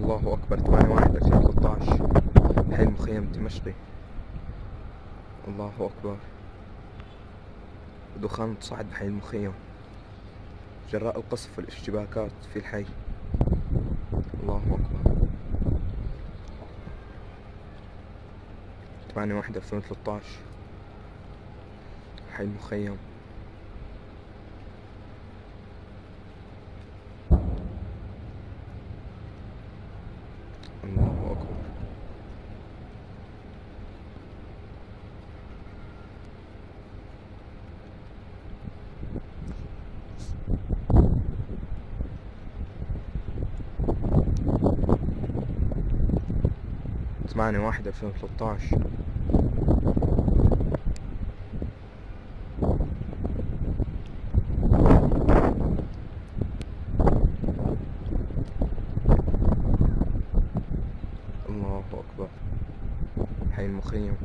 الله أكبر. 8/1/2013 حي المخيم الدمشقي. الله أكبر. دخان تصاعد بحي المخيم جراء القصف والاشتباكات في الحي. الله أكبر. 8/1/2013 حي المخيم. الله أكبر. 8/1/2013 الله أكبر. حي المخيم.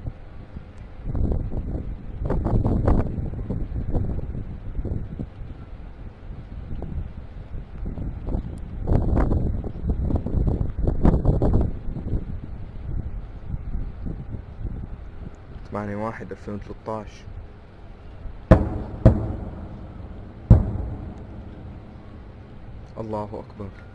ثمانية واحد 2013 الله أكبر.